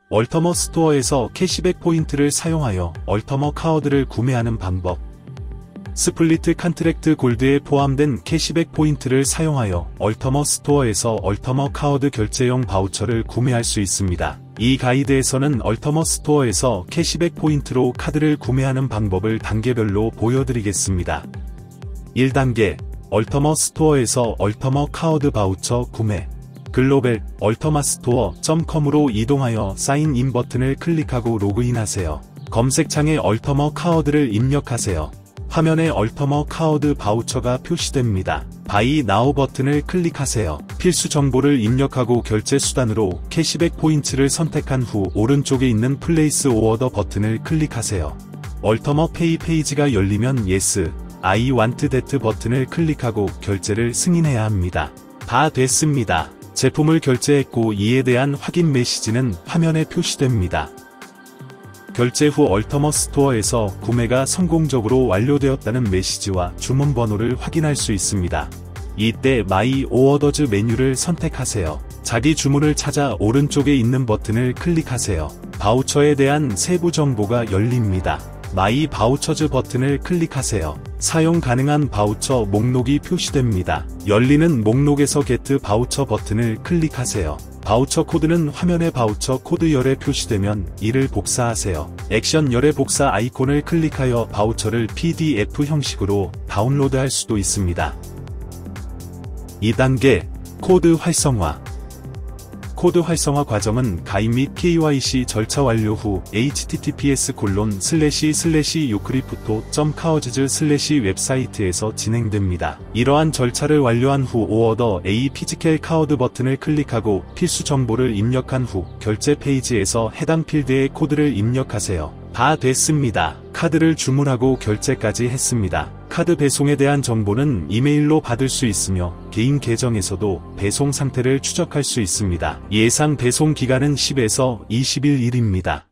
얼터머 스토어에서 캐시백 포인트를 사용하여 얼터머 카드를 구매하는 방법. 스플리트 컨트랙트 골드에 포함된 캐시백 포인트를 사용하여 얼터머 스토어에서 얼터머 카드 결제용 바우처를 구매할 수 있습니다. 이 가이드에서는 얼터머 스토어에서 캐시백 포인트로 카드를 구매하는 방법을 단계별로 보여드리겠습니다. 1단계, 얼터머 스토어에서 얼터머 카드 바우처 구매. 글로벌 얼터마스토어.com으로 이동하여 사인인 버튼을 클릭하고 로그인하세요. 검색창에 얼터머 카드를 입력하세요. 화면에 얼터머 카드 바우처가 표시됩니다. 바이 나우 버튼을 클릭하세요. 필수 정보를 입력하고 결제 수단으로 캐시백 포인트를 선택한 후 오른쪽에 있는 플레이스 오어더 버튼을 클릭하세요. 얼터머 페이 페이지가 열리면 Yes, I want that 버튼을 클릭하고 결제를 승인해야 합니다. 다 됐습니다. 제품을 결제했고 이에 대한 확인 메시지는 화면에 표시됩니다. 결제 후 얼터머 스토어에서 구매가 성공적으로 완료되었다는 메시지와 주문 번호를 확인할 수 있습니다. 이때 마이 오어더즈 메뉴를 선택하세요. 자기 주문을 찾아 오른쪽에 있는 버튼을 클릭하세요. 바우처에 대한 세부 정보가 열립니다. 마이 바우처즈 버튼을 클릭하세요. 사용 가능한 바우처 목록이 표시됩니다. 열리는 목록에서 게트 바우처 버튼을 클릭하세요. 바우처 코드는 화면에 바우처 코드 열에 표시되면 이를 복사하세요. 액션 열의 복사 아이콘을 클릭하여 바우처를 PDF 형식으로 다운로드할 수도 있습니다. 2단계, 코드 활성화. 코드 활성화 과정은 가입 및 KYC 절차 완료 후 https://ucrypto.causez/ 웹사이트에서 진행됩니다. 이러한 절차를 완료한 후 오어더 A 피지컬 카드 버튼을 클릭하고 필수 정보를 입력한 후 결제 페이지에서 해당 필드의 코드를 입력하세요. 다 됐습니다. 카드를 주문하고 결제까지 했습니다. 카드 배송에 대한 정보는 이메일로 받을 수 있으며 개인 계정에서도 배송 상태를 추적할 수 있습니다. 예상 배송 기간은 10에서 20일입니다.